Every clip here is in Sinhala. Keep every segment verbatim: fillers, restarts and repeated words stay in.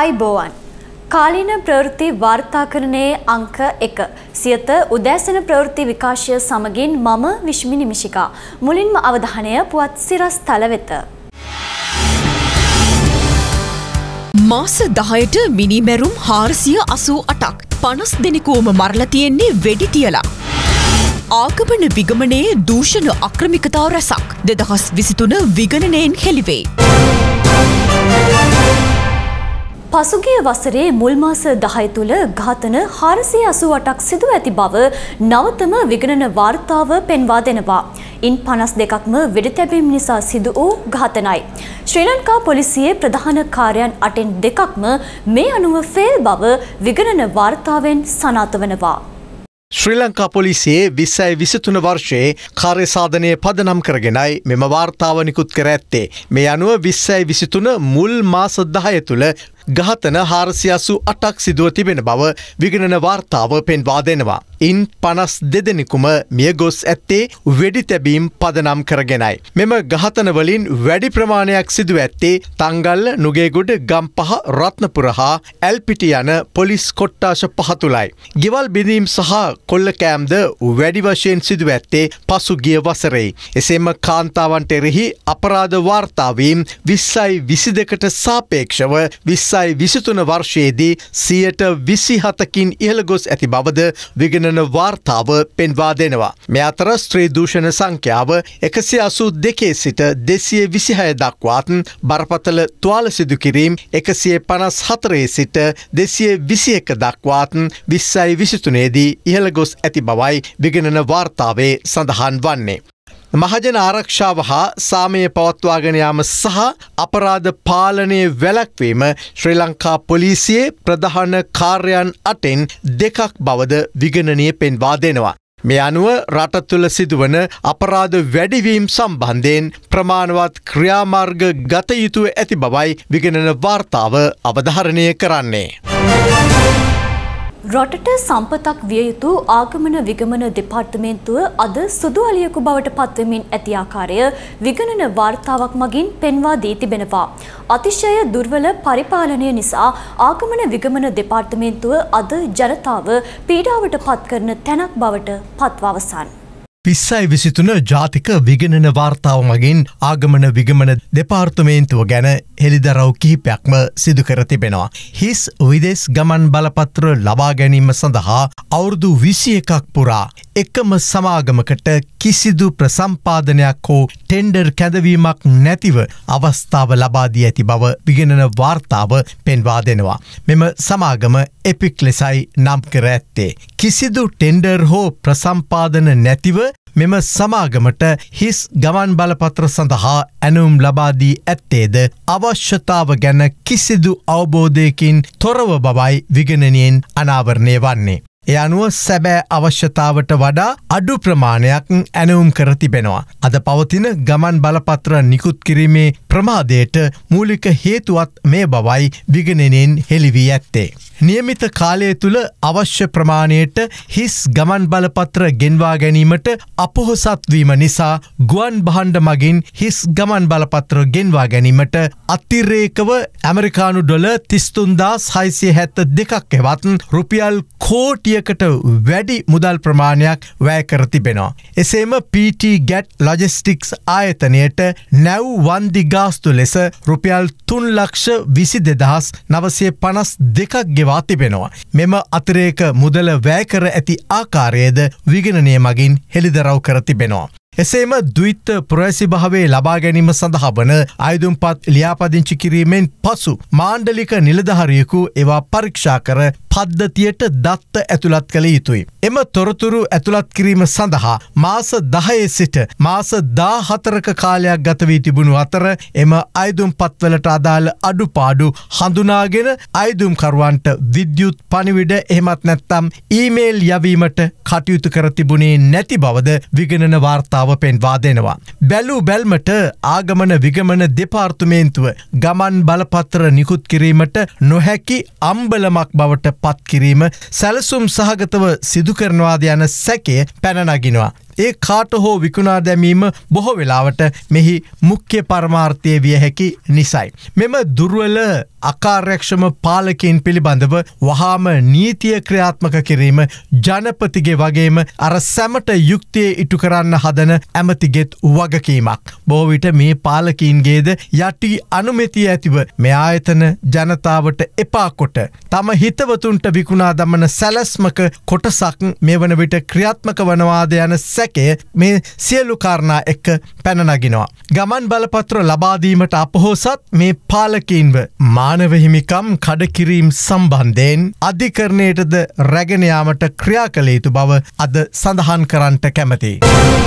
ආයිබෝවන් කාලීන ප්‍රවෘත්ති වාර්තාකරණයේ අංක එක සියත උදෑසන ප්‍රවෘත්ති විකාශය සමගින් මම විශ්මි නිමිෂිකා මුලින්ම අවධානය පුවත් සිරස් තල වෙත මාස දහයට මිනිමැරුම් හාරසිය අසූ අටක් පනස් දෙනෙකුවම මරලා තියෙන්නේ වෙඩි තියලා ආගමන විගමනයේ දූෂණ අක්‍රමිකතා රැසක් දෙදහස් විසිතුන විගණනයෙන් හෙළිවේ. පසුගිය වසරේ මුල් මාස දහය තුළ ඝාතන හාරසිය අසූ අටක් සිදු ඇති බව නවතම විගණන වාර්තාව පෙන්වා දෙනවා. ඉන් පනස් දෙකක්ම වෙඩි තැබීම් නිසා සිදු වූ ඝාතනයි. ශ්‍රී ලංකා පොලිසියේ ප්‍රධාන කාර්යයන් අටෙන් දෙකක්ම මේ අනුව ෆේල් බව විගණන වාර්තාවෙන් සනාථ වනවා. ශ්‍රී ලංකා පොලිසියේ විස්සයි විසිතුන වර්ෂයේ කාර්ය සාධනය පදනම් කරගෙනයි මෙම වාර්තාව නිකුත් කර ඇත්තේ. මේ අනුව විස්සයි විසිතුන මුල් මාස දහය තුළ ඝාතන හාරසිය අසූ අටක් සිදුව තිබෙන බව විගණන වාර්තාව පෙන්වා දෙනවා. ඉන් පනස් දෙදෙනෙකුම මිය ගොස් ඇත්තේ වෙඩි තැබීම් පදනම් කරගෙනයි. මෙම ඝාතන වලින් වැඩි ප්‍රමාණයක් සිදුව ඇත්තේ තංගල්ල, නුගේගොඩ, ගම්පහ, රත්නපුර හා ඇල්පිටි යන පොලිස් කොට්ටාශ පහ තුළයි. ගෙවල් බිඳීම් සහ කොල්ලකෑම්ද වැඩි වශයෙන් සිදුව ඇත්තේ පසුගිය වසරේ. එසේම කාන්තාවන්ට එරෙහි අපරාධ වාර්තාවීම් විස්සයි විසි දෙකට සාපේක්ෂව විස්සයි විසිතුන වර්ෂයේදී සියයට විසිහතකින් ඉහළ ගොස් ඇති බවද විගණන වාර්තාව පෙන්වා දෙනවා. මේ අතර ස්ත්‍රී දූෂණ සංඛ්‍යාව එකසිය අසූ දෙකේ සිට දෙසිය විසිහය දක්වාත් බරපතල තුවාල සිදු කිරීම් එකසිය පනස් හතරේ සිට දෙසිය විසි එක දක්වාත් විස්සයි විසිතුනේදී ඉහළ ගොස් ඇති බවයි විගණන වාර්තාවේ සඳහන් වන්නේ. මහජන ආරක්ෂාව හා සාමය පවත්වාගෙන යාම සහ අපරාධ පාලනය වැළැක්වීම ශ්‍රී ලංකා පොලිසියේ ප්‍රධාන කාර්යයන් අටෙන් දෙකක් බවද විගණනය පෙන්වා දෙනවා. මේ අනුව රට තුළ සිදුවන අපරාධ වැඩිවීම් සම්බන්ධයෙන් ප්‍රමාණවත් ක්‍රියාමාර්ග ගත යුතුව ඇති බවයි විගණන වාර්තාව අවධාරණය කරන්නේ. රටට සම්පතක් විය යුතු ආගමන විගමන දෙපාර්තමේන්තුව අද සුදු අලියකු බවට පත්වෙමින් ඇති ආකාරය විගණන වාර්තාවක් මගින් පෙන්වා දී තිබෙනවා. අතිශය දුර්වල පරිපාලනය නිසා ආගමන විගමන දෙපාර්තමේන්තුව අද ජනතාව පීඩාවට පත් කරන තැනක් බවට පත්වවසන්. විස්සයි විසිතුන ජාතික විගණන වාර්තාව මගින් ආගමන විගමන දෙපාර්තමේන්තුව ගැන හෙළිදරව් කිහිපයක්ම සිදු කර තිබෙනවා. හිස් විදෙස් ගමන් බලපත්‍ර ලබා ගැනීම සඳහා අවුරුදු විසි එකක් පුරා එකම සමාගමකට කිසිදු ප්‍රසම්පාදනයක් හෝ ටෙන්ඩර් කැඳවීමක් නැතිව අවස්ථාව ලබා දී ඇති බව විගණන වාර්තාව පෙන්වා දෙනවා. මෙම සමාගම එපික් ලෙසයි නම් කර ඇත්තේ. කිසිදු ටෙන්ඩර් හෝ ප්‍රසම්පාදන නැතිව මෙම සමාගමට හිස් ගමන් බලපත්‍ර සඳහා ඇනුම් ලබාදී ඇත්තේද අවශ්‍යතාව ගැන කිසිදු අවබෝධයකින් තොරව බවයි විගණනයෙන් අනාවරණය වන්නේ. ඒ අනුව සැබෑ අවශ්‍යතාවට වඩා අඩු ප්‍රමාණයක් ඇනවුම් කර තිබෙනවා. අද පවතින ගමන් බලපත්‍ර නිකුත් කිරීමේ ප්‍රමාදයට මූලික හේතුවත් මේ බවයි විගණනයෙන් හෙළිවී ඇත්තේ. නියමිත කාලය තුළ අවශ්‍ය ප්‍රමාණයට හිස් ගමන් බලපත්‍ර ගෙන්වා ගැනීමට අපොහොසත්වීම නිසා ගුවන් බහන්ඩ මගින් හිස් ගමන් බලපත්‍ර ගෙන්වා ගැනීමට අතිරේකව ඇමරිකානු ඩොල තිස්තුන්දාස් හයිසිය හැත්ත දෙකක් එවත් රුපියල් කෝටියකට වැඩි මුදල් ප්‍රමාණයක් වැය කර තිබෙනවා. එසේම පී ටී ගැට් ලොජිස්ටික්ස් ආයතනයට නැව් වන්දි ගාස්තු ලෙස රුපියල් තුන් ලක්ෂ විසි දෙදහස් නවසිය පනස් දෙකක් ගෙවා තිබෙනවා. මෙම අතිරේක මුදල වැය කර ඇති ආකාරයේද විගණනය මගින් හෙළිදරව් කර තිබෙනවා. එසේම ද්විත්ත පුරවැසි භාවයේ ලබා ගැනීම සඳහා වන අයදුම්පත් ලියාපදිංචි කිරීමෙන් පසු මාණ්ඩලික නිලධාරියෙකු ඒවා පරීක්ෂා කර පද්ධතියට දත්ත ඇතුළත් කළ යුතුයි. එම තොරතුරු ඇතුළත් කිරීම සඳහා මාස දහයේ සිට මාස දාහතරක කාලයක් ගත වී තිබුණු අතර එම අයදුම්පත්වලට අදාළ අඩුපාඩු හඳුනාගෙන අයදුම්කරුවන්ට විද්‍යුත් පණිවිඩ එහෙමත් නැත්නම් ඊමේල් යවීමට කටයුතු කර තිබුණේ නැති බවද විගණන වාර්තාව පෙන්වා දෙනවා. බැලූ බැල්මට ආගමන විගමන දෙපාර්තමේන්තුව ගමන් බලපත්‍ර නිකුත් කිරීමට නොහැකි අම්බලමක් බවට පත් කිරීම සැලසුම් සහගතව සිදු කරනවාද යන සැකය පැන නගිනවා. ඒ කාට හෝ විකුණා දැමීම බොහෝ වෙලාවට මෙහි මුඛ්‍ය පරමාර්ථය විය හැකි නිසයි. මෙම දුර්වල අකාර්යක්ෂම පාලකයින් පිළිබඳව වහාම නීතිය ක්‍රියාත්මක කිරීම ජනපතිගේ වගේම අර සැමට යුක්තිය ඉටු කරන්න හදන ඇමතිගෙත් වගකීමක්. බොහෝ විට මේ පාලකයින්ගේද යටි අනුමැතිය ඇතිව මේ ආයතන ජනතාවට එපා කොට තම හිතවතුන්ට විකුණා දමන සැලැස්මක කොටසක් මේ වන විට ක්‍රියාත්මක වනවාද යන සැකය මේ සියලු කාරණා එක්ක පැන නගිනවා. ගමන් බලපත්‍ර ලබා දීමට අපොහොසත් මේ පාලකයින්ව මානව හිමිකම් කඩකිරීම සම්බන්ධයෙන් අධිකරණයටද රැගෙන යාමට ක්‍රියා කළ යුතු බව අද සඳහන් කරන්නට කැමැතියි.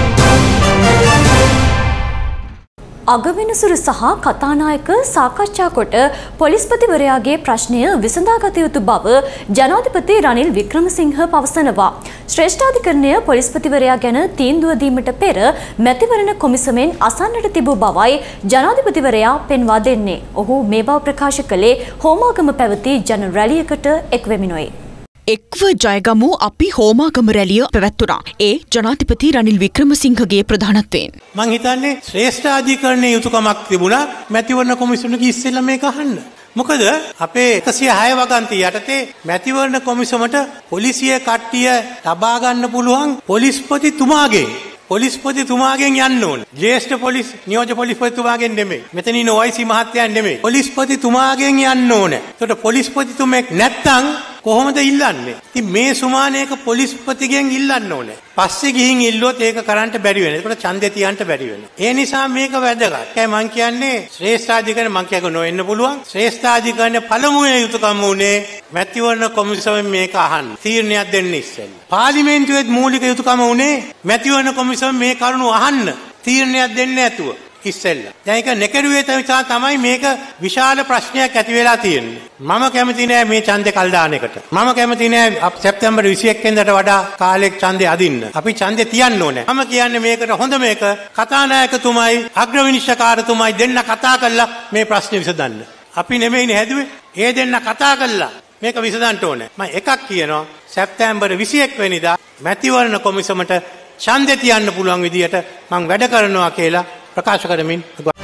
අගවිනිසුරු සහ කතානායක සාකච්ඡා කොට පොලිස්පතිවරයාගේ ප්‍රශ්නය විසඳාගත යුතු බව ජනාධිපති රනිල් වික්‍රමසිංහ පවසනවා. ශ්‍රේෂ්ඨාධිකරණය පොලිස්පතිවරයා ගැන තීන්දුව දීමට පෙර මැතිවරණ කොමිසමෙන් අසන්නට තිබූ බවයි ජනාධිපතිවරයා පෙන්වා දෙන්නේ. ඔහු මේ බව ප්‍රකාශ කළේ හෝමාගම පැවති ජන රැලියකට එක්වෙමිනුයි. එක්ව ජයගමු අපි හෝමාගම රැලිය පැවැත්වුණා. ඒ ජනාධිපති රනිල් වික්‍රමසිංහගේ ප්‍රධානත්වයෙන්. මං හිතන්නේ ශ්‍රේෂ්ඨාධිකරණයේ යුතුයකමක් තිබුණා මැතිවරණ කොමිසමගේ ඉස්සෙල්ලා මේක අහන්න. මොකද අපේ එකසිය හය වගන්ති යටතේ මැතිවරණ කොමිසමට පොලිසිය කට්ටිය ලබා ගන්න පුළුවන් පොලිස්පතිතුමාගේ පොලිස්පතිතුමාගෙන් යන්න ඕන. ජ්‍යෙෂ්ඨ පොලිස් නියෝජ්‍ය පොලිස්පතිතුමාගෙන් නෙමෙයි. මෙතන ඉන්න ඔයිසි මහත්තයන් නෙමෙයි. පොලිස්පතිතුමාගෙන් යන්න ඕන. ඒකට පොලිස්පතිතුමෙක් නැත්තම් කොහොමද ඉල්ලන්නේ? ඉතින් මේ සුමානයක පොලිස්පතිගෙන් ඉල්ලන්න ඕනේ. පස්සේ ගිහින් ඉල්ලුවොත් ඒක කරන්න බැරි වෙනවා. ඒකට ඡන්දේ තියන්න බැරි වෙනවා. ඒ නිසා මේක වැදගත්. ඒකයි මම කියන්නේ ශ්‍රේෂ්ඨාධිකරණ මම කියක නොවෙන්න පුළුවන්. ශ්‍රේෂ්ඨාධිකරණ පළමුවේ යුතුයකම උනේ මැතිවරණ කොමිසමෙන් මේක අහන්න. තීරණයක් දෙන්න ඉස්සෙල්ලා. පාර්ලිමේන්තුවේ මූලික යුතුයකම උනේ මැතිවරණ කොමිසම මේ කරුණු අහන්න. තීරණයක් දෙන්න නැතුව. ඉස්සෙල්ලා. දැන් ඒක නෙකරුවේ තමයි මේක විශාල ප්‍රශ්නයක් ඇති වෙලා තියෙන්නේ. මම කැමති නෑ මේ ඡන්දේ කල් දාන එකට. මම කැමති නෑ සැප්තැම්බර් විසිඑක වෙනිදාට වඩා කාලෙක ඡන්දේ අදින්න. අපි ඡන්දේ තියන්න ඕනේ. මම කියන්නේ මේකට හොඳ මේක කතානායකතුමයි අග්‍රවිනිශ්චයකාරතුමයි දෙන්න කතා කරලා මේ ප්‍රශ්නේ විසඳන්න. අපි නෙමෙයිනේ හැදුවේ. ඒ දෙන්න කතා කරලා මේක විසඳන්න ඕනේ. මම එකක් කියනවා සැප්තැම්බර් විසිඑක වෙනිදා මැතිවරණ කොමිසමට ඡන්දේ තියන්න පුළුවන් විදියට මම වැඩ කරනවා කියලා ප්‍රකාශ කරමින්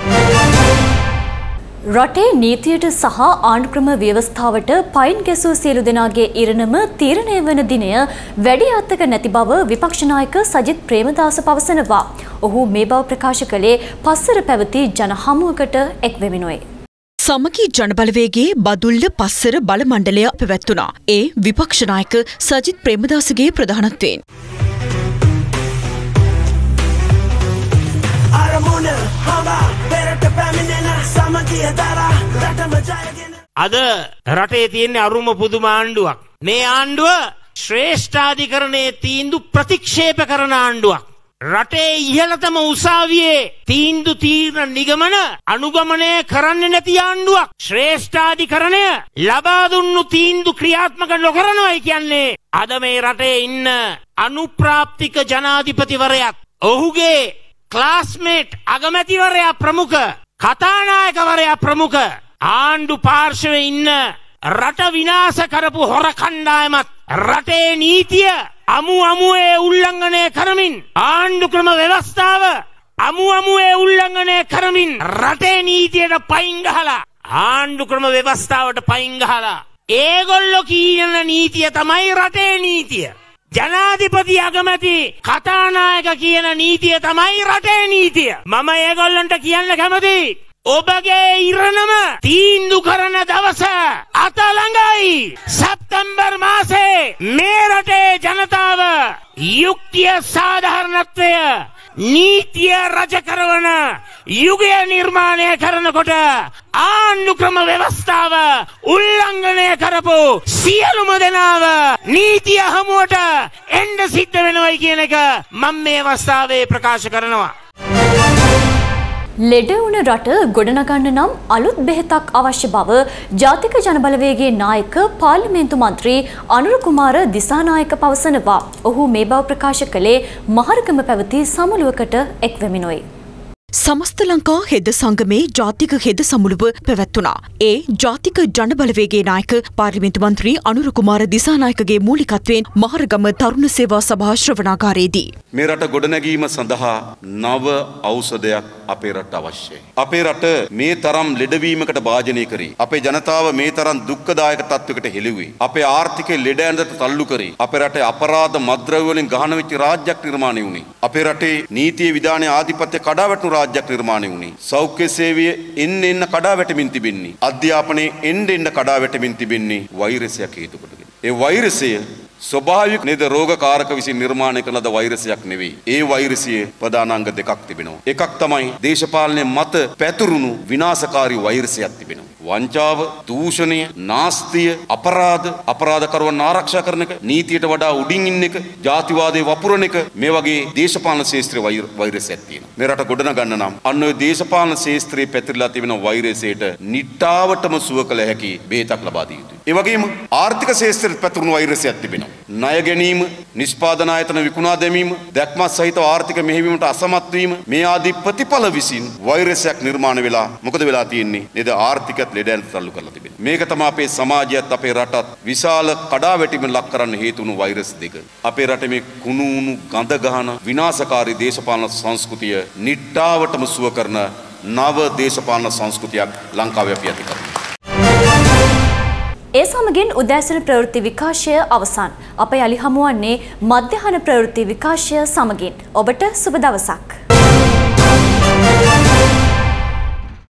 රටේ නීතියට සහ ආණ්ඩුක්‍රම ව්‍යවස්ථාවට පයින් ගැසූ සියලු දෙනාගේ ඉරණම තීරණය වන දිනය වැඩි අතක නැති බව විපක්ෂ නායක සජිත් ප්‍රේමදාස පවසනවා. ඔහු මේ බව ප්‍රකාශ කළේ පස්සර පැවති ජන හමුවකට එක්වෙමිනුයි. සමගී ජනබලවේගේ බදුල්ල පස්සර බල මණ්ඩලය පැවැත්වුණා. ඒ විපක්ෂ නායක සජිත් ප්‍රේමදාසගේ ප්‍රධානත්වයෙන්. අද රටේ තියෙන අරුම පුදුම ආණ්ඩුවක්. මේ ආණ්ඩුව ශ්‍රේෂ්ඨාධිකරණයේ තීන්දුව ප්‍රතික්ෂේප කරන ආණ්ඩුවක්. රටේ ඉහළතම උසාවියේ තීන්දුව තීරණ නිගමන අනුගමනය කරන්නේ නැති ආණ්ඩුවක්. ශ්‍රේෂ්ඨාධිකරණය ලබා දුන්නු තීන්දුව ක්‍රියාත්මක නොකරනවායි කියන්නේ අද මේ රටේ ඉන්න අනුප්‍රාප්තික ජනාධිපතිවරයාත් ඔහුගේ ක්ලාස්මේට් අගමැතිවරයා ප්‍රමුඛ කතානායකවරයා ප්‍රමුඛ ආණ්ඩු පාර්ශවයේ ඉන්න රට විනාශ කරපු හොර කණ්ඩායමත් රටේ නීතිය අමු අමුවේ උල්ලංඝනය කරමින් ආණ්ඩු ක්‍රම ව්‍යවස්ථාව අමු අමුවේ උල්ලංඝනය කරමින් රටේ නීතියට පයින් ගහලා ආණ්ඩු ක්‍රම ව්‍යවස්ථාවට පයින් ගහලා ඒගොල්ලෝ කියන නීතිය තමයි රටේ නීතිය. ජනාධිපති අගමැති කතානායක කියන නීතිය තමයි රටේ නීතිය. මම ඒගොල්ලන්ට කියන්න කැමතියි. ඔබගේ ඉරණම තීන්දු කරන දවස අත ළඟයි. සැප්තැම්බර් මාසේ මේ රටේ ජනතාව යුක්තිය සාධාරණත්වය නීතිය රජ කරවන යුගය නිර්මාණය කරනකොට ආණ්ඩු ක්‍රම ව්‍යවස්ථාව උල්ලංඝනය කරපු සියලුම දෙනාව නීතිය හමුවට එන්න සිද්ධ වෙනවයි කියන එක මම මේ අවස්ථාවේ ප්‍රකාශ කරනවා. ලෙඩ වුණ රට ගොඩනගන්න නම් අලුත් බෙහෙතක් අවශ්‍ය බව ජාතික ජනබලවේගයේ නායක පාර්ලිමේන්තු මන්ත්‍රී අනුර කුමාර දිසානායක පවසනවා. ඔහු මේ බව ප්‍රකාශ කළේ මහරගම පැවති සමුළුවකට එක්වෙමිනුයි. සමස්ත ලංකා හෙද සංගමේ ජාතික හෙද සමුළුව පැවැත්වුණා. ඒ ජාතික ජනබලවේගේ නායක පාර්ලිමේන්තු මන්ත්‍රී අනුර කුමාර දිසානායකගේ මූලිකත්වයෙන් මහරගම තරුණ සේවා සභා ශ්‍රවණාගාරයේදී මේ රට ගොඩනැගීම සඳහා නව ඖෂධයක් අපේ රට අවශ්‍යයි. අපේ රට මේ තරම් ලෙඩවීමකට භාජනය කරේ. අපේ ජනතාව මේ තරම් දුක්ඛදායක තත්වයකට හෙළුවේ. අපේ ආර්ථිකය ලෙඩ ඇඳට තල්ලු කරේ. අපේ රටේ අපරාධ මත්ද්‍රව්‍ය වලින් ගහන වෙච්ච රාජ්‍යයක් නිර්මාණය වුණේ. අපේ රටේ නීතිය විධානයේ ආධිපත්‍ය කඩාවැටුණු රාජ්‍යයක් නිර්මාණය වුණේ. සෞඛ්‍ය සේවය එන්න එන්න කඩාවැටෙමින් තිබෙන්නේ. අධ්‍යාපනයේ එන්න එන්න කඩාවැටෙමින් තිබෙන්නේ වෛරසයක් හේතු කොටගෙන. ඒ වෛරසය ස්වභාවික නේද රෝගකාරක විසින් නිර්මාණය කරන ලද වෛරසයක් නෙවෙයි. ඒ වෛරසයේ ප්‍රධානාංග දෙකක් තිබෙනවා. එකක් තමයි දේශපාලනයේ මත පැතුරුණු විනාශකාරී වෛරසයක් තිබෙනවා. වංචාව, දූෂණය, නාස්තිය, අපරාධ, අපරාධකරුවන් ආරක්ෂා කරන එක, නීතියට වඩා උඩින් ඉන්න එක, ජාතිවාදයේ වපුරන එක මේ වගේ දේශපාලන ශාස්ත්‍රීය වෛරසයක් තියෙනවා. මේ රට ගොඩනගන්න නම් අන්න ඔය දේශපාලන ශාස්ත්‍රයේ පැතිරලා තිබෙන වෛරසයට නිට්ටාවටම සුව කළ හැකි බේතක් ලබා දිය යුතුයි. ඒ වගේම ආර්ථික ශාස්ත්‍රයේ පැතිරුණු වෛරසයක් තිබෙනවා. ණය ගැනීම, නිෂ්පාදන ආයතන විකුණා දැමීම, දැක්මත් සහිත ආර්ථික මෙහෙයවීමට අසමත් වීම මේ ආදී ප්‍රතිඵල විසින් වෛරසයක් නිර්මාණය වෙලා මොකද වෙලා තියෙන්නේ? නේද ආර්ථිකත් ලෙඩයන්ට තල්ලු කරලා තිබෙනවා. මේක තමයි අපේ සමාජයත් අපේ රටත් විශාල කඩාවැටීමක් ලක් කරන්න හේතු වුණු වෛරස් දෙක. අපේ රටේ මේ කුණු උණු ගඳ ගහන විනාශකාරී දේශපාලන සංස්කෘතිය නිට්ටාවටම සුව කරන නව දේශපාලන සංස්කෘතියක් ලංකාවේ අපි ඇති කරනවා. ඒ සමගින් උදෑසන ප්‍රවෘත්ති විකාශය අවසන්. අප යලි හමුවන්නේ මධ්‍යහන ප්‍රවෘත්ති විකාශය සමගින්. ඔබට සුබ දවසක්.